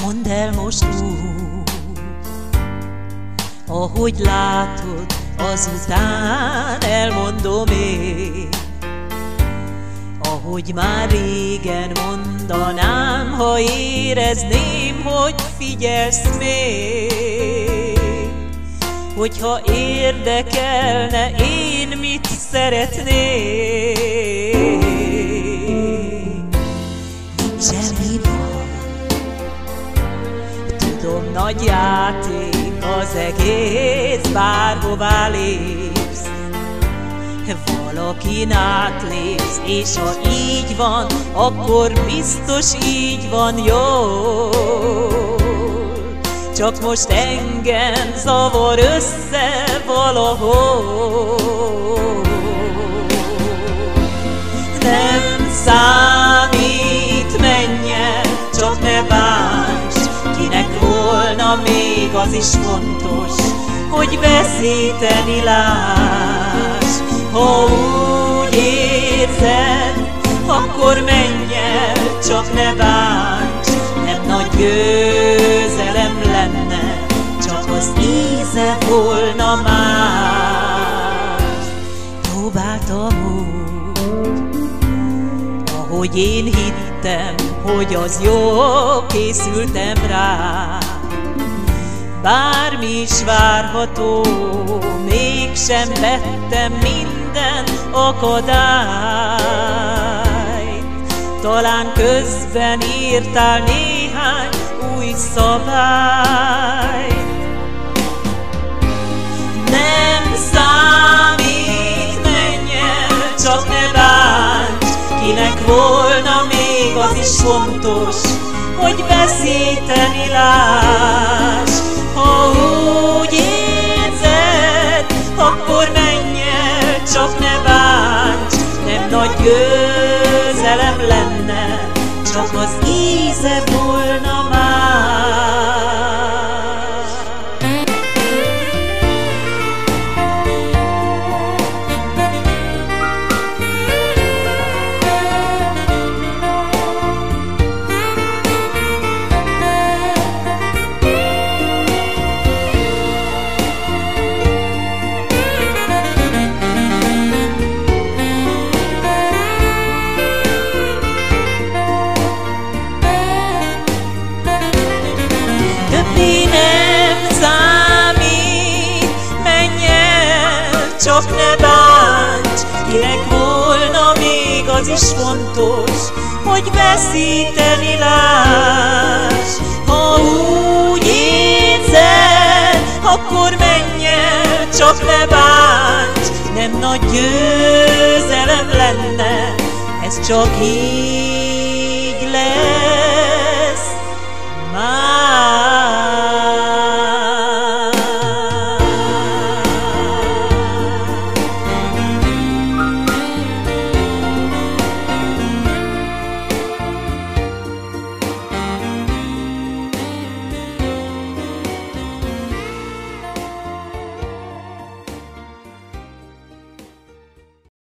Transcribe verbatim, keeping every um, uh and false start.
Mondd el most úgy, ahogy látod, azután elmondom én, ahogy már régen mondanám, ha érezném, hogy figyelsz még. Hogyha érdekelne, én mit szeretnék. Semmi baj, tudom, nagy játék az egész, bárhová lépsz, valakin átlépsz, és ha így van, akkor biztos így van jól. Csak most engem zavar össze valahol. Nem számít, menj el, csak ne bánts, kinek volna még az is fontos, hogy veszíteni láss. Ha úgy érzed, akkor menj el, csak ne bánts, nem nagy győzelem lenne, csak az íze volna más. Próbáltam úgy, ahogy én hittem, hogy az jó, készültem rá. Bármi is várható, mégsem vettem minden akadályt. Talán közben írtál néhány új szabályt. Nem számít, menj el, csak ne bánts, kinek volna még az is fontos, hogy veszíteni láss. Ha úgy érzed, akkor menj el, csak ne bánts, nem nagy győzelem lenne, csak az íze volna más. Csak ne bánts, kinek volna még az is fontos, hogy veszíteni láss. Ha úgy érzed, akkor menj el, csak ne bánts, nem nagy győzelem lenne, ez csak így lesz.